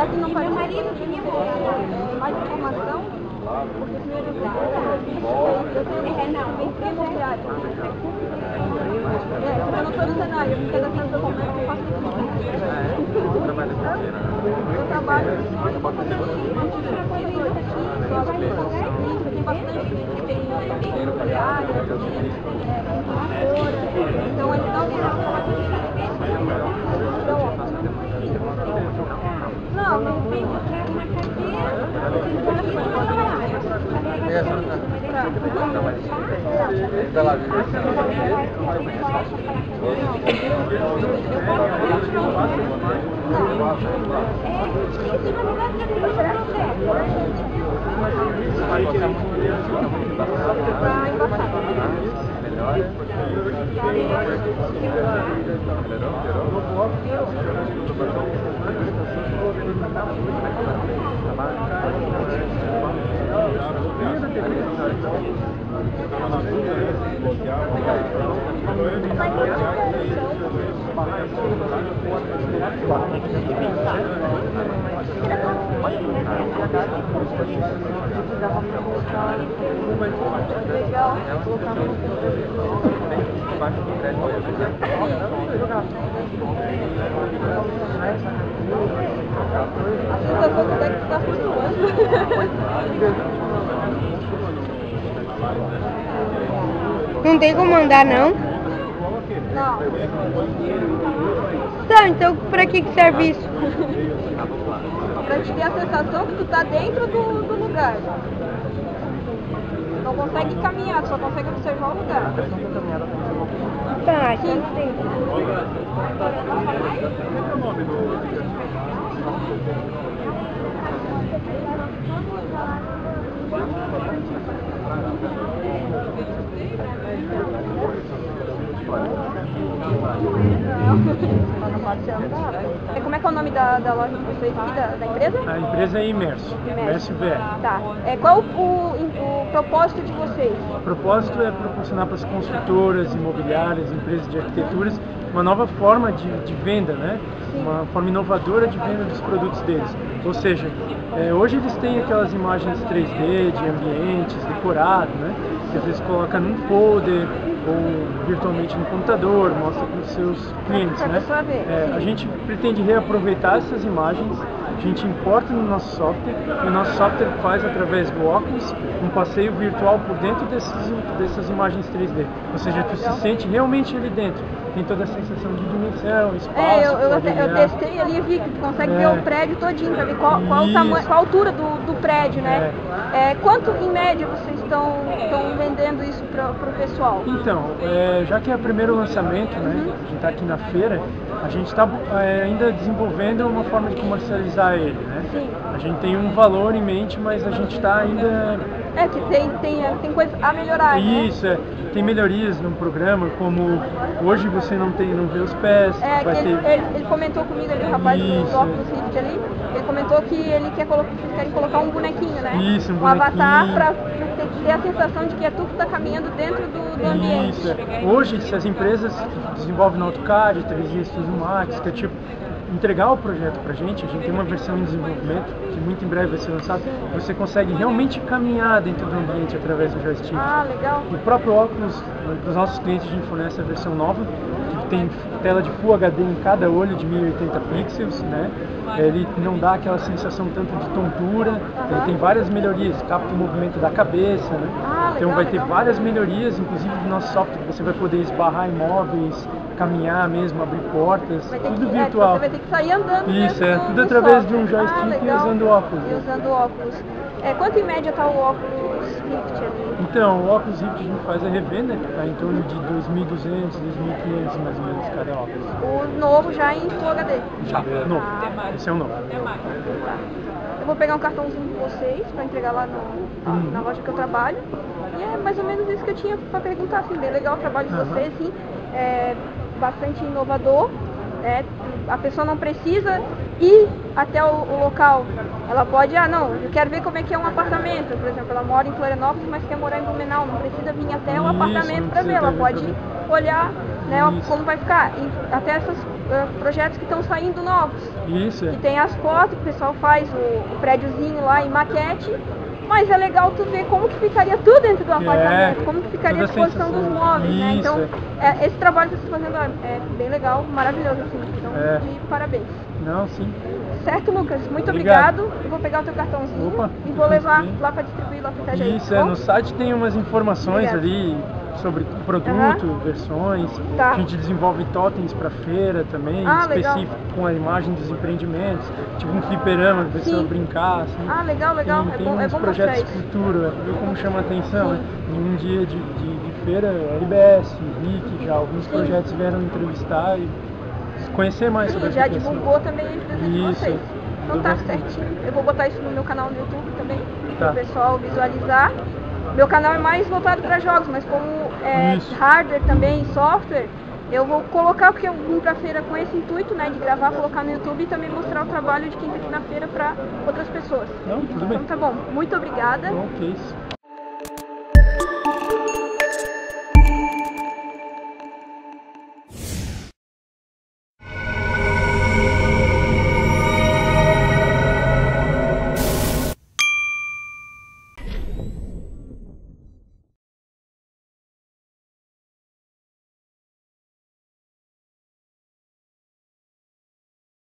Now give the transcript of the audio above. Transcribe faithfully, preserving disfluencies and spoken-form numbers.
será que não faz mais informação? Porque primeiro eu tenho bem imobiliário. É, porque eu não estou no cenário, porque da minha como é que eu faço isso? Eu trabalho tem bastante gente que tem imobiliário, então ele não tem não, não tem uma legal. Não tem como andar, não? Não. Tá, então pra que que serve isso? Pra te ter a sensação que tu tá dentro do, do lugar. Não consegue caminhar, só consegue observar o lugar. Tá, então tem. Como é que é o nome da, da loja de vocês aqui, da, da empresa? A empresa é Imerso, Imerso V R. Tá. É, qual o, o, o propósito de vocês? O propósito é proporcionar para as construtoras, imobiliárias, empresas de arquiteturas, uma nova forma de, de venda, né? Uma forma inovadora de venda dos produtos deles. Ou seja, é, hoje eles têm aquelas imagens três D de ambientes, decorado, né? Que às vezes coloca num folder ou virtualmente no computador, mostra para os seus clientes, né? É, a gente pretende reaproveitar essas imagens, a gente importa no nosso software e o nosso software faz através do óculos um passeio virtual por dentro desses, dessas imagens três D. Ou seja, tu se sente realmente ali dentro. Tem toda a sensação de dimensão, espaço. É, eu, eu, eu testei ali e vi que tu consegue é. ver o prédio todinho, para ver qual, qual, o tamanho, qual a altura do, do prédio, né? É. É, quanto em média vocês estão vendendo isso para o pessoal? Então, é, já que é o primeiro lançamento, né? Uhum. A gente está aqui na feira, a gente está é, ainda desenvolvendo uma forma de comercializar ele, né? Sim. A gente tem um valor em mente, mas a gente está ainda... É, que tem, tem, tem coisa a melhorar, Isso, né? é. Tem melhorias no programa, como hoje você não, tem, não vê os pés. É, vai que ter... ele, ele, ele comentou comigo ali, o rapaz Isso, do Oculus Rift ali, ele comentou que ele quer colocar, vocês querem colocar um bonequinho, né? Isso, um, um avatar para ter a sensação de que é tu que está caminhando dentro do, do ambiente. Isso, é. Hoje, se as empresas que desenvolvem no AutoCAD, três D Studio Max, que é tipo entregar o projeto pra gente, a gente tem uma versão em desenvolvimento que muito em breve vai ser lançada, você consegue realmente caminhar dentro do ambiente através do joystick. Ah, legal. O próprio óculos, para os nossos clientes, a gente fornece a versão nova, que tem tela de Full H D em cada olho de mil e oitenta pixels, né? Ele não dá aquela sensação tanto de tontura, uhum. Ele tem várias melhorias, capta o movimento da cabeça, né? Ah, legal, então vai ter legal. várias melhorias, inclusive do nosso software, você vai poder esbarrar em móveis, caminhar mesmo, abrir portas, tudo que, virtual. É, você vai ter que sair andando. Isso, é, do, tudo do através software. de um joystick ah, e usando óculos. E usando óculos. É, quanto em média está o óculos Rift ali? Então, o óculos Rift a gente faz a revenda, está em torno de dois mil e duzentos, dois mil e quinhentos mais ou menos cada óculos. O novo já em Full H D? Já, novo. Ah. Esse é o novo. Tá. Eu vou pegar um cartãozinho de vocês para entregar lá no, uhum. na loja que eu trabalho. E é mais ou menos isso que eu tinha para perguntar, assim, bem legal o trabalho de uhum. vocês, assim, é bastante inovador. É, a pessoa não precisa ir até o, o local, ela pode, ah não, eu quero ver como é que é um apartamento, por exemplo, ela mora em Florianópolis, mas quer morar em Blumenau, não precisa vir até o apartamento para ver, ela pode olhar né? Isso. Como vai ficar. E até esses uh, projetos que estão saindo novos. Isso, é. Que tem as fotos, o pessoal faz o, o prédiozinho lá em maquete. Mas é legal tu ver como que ficaria tudo dentro do apartamento, É, como que ficaria a toda a disposição dos sensação. móveis, né? Isso, Então, é, esse trabalho que você está fazendo é é bem legal, maravilhoso, assim. Então, É. de parabéns. Não, sim. Certo, Lucas? Muito Obrigado. obrigado. Eu vou pegar o teu cartãozinho Opa, e vou levar bem. lá para distribuir lá para Itajaí. Isso, tá é, bom? no site tem umas informações Obrigada. ali sobre o produto, Aham. versões. Tá. A gente desenvolve totens para feira também, Ah, legal. específico com a imagem dos empreendimentos, tipo um fliperama, pra pessoa Sim. brincar, assim. Ah, legal, legal. Tem, É tem bom, é uns bom projetos mostrar de isso. futuro, é, viu como chama a atenção, Sim. né? Em um dia de, de, de feira, L B S, R I C, já alguns Sim. projetos vieram entrevistar e conhecer mais sobre Sim, a já aplicação. divulgou também a empresa de Isso. vocês. Então Eu tá gosto. certinho. Eu vou botar isso no meu canal no YouTube também, Tá. para o pessoal visualizar. Meu canal é mais voltado para jogos, mas como é Isso. hardware também, software, eu vou colocar, porque eu vim pra feira com esse intuito, né, de gravar, colocar no YouTube e também mostrar o trabalho de quem tá aqui na feira para outras pessoas. Não, tudo bem. Então tá bom. Muito obrigada. Bom, que isso.